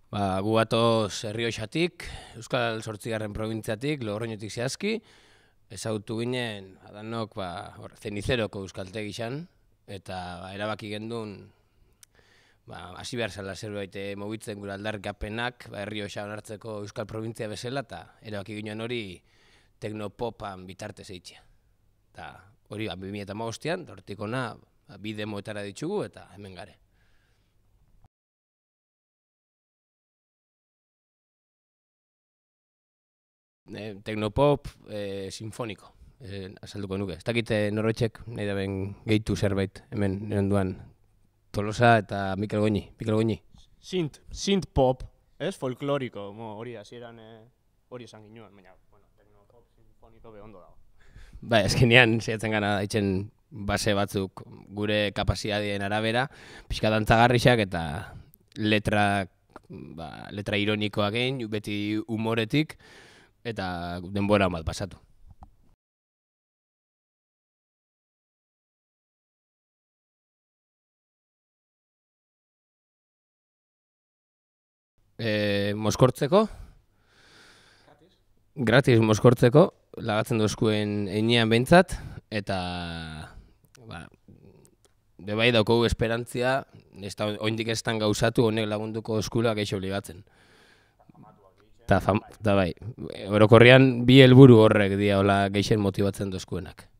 Gu gatoz Errioxatik, Euskal Zortzigarren probintziatik, Logroñotik zehazki, ezagutu ginen, adanok, zenizeroko euskaltegi izan, eta erabaki gendun, hasi behar zela zerbait mugitzen gure aldarrikapenak, Errioxa onartzeko Euskal Probintzia bezala, eta erabaki ginen hori teknopopan bitartez eitzia. Eta hori 2015an, hortik ona, bi demoetara ditugu eta hemen gare. Teknopop sinfoniko, azalduko nuke. Ez dakite norretxek, nahi da ben gehitu zerbait, hemen nirenduan Tolosa eta Mikel Goñi. Synth pop, ez? Folkloriko, hori hasieran hori esan ginoen, baina, teknopop sinfoniko behondo dago. Azkenean, zehatzen gana daitzen base batzuk gure kapazitateen arabera, pixka dantzagarrixak eta letra ironikoak egin, beti humoretik, eta denbora bat pasatu. Moskortzeko? Gratis moskortzeko, lagatzen dozkuen einean behintzat, eta bai daukogu esperantzia, oindik ez tan gauzatu honek lagunduko eskula geixo ligatzen. Eta bai, orokorrean bi helburu horrek dia geixen motibatzen dozkuenak.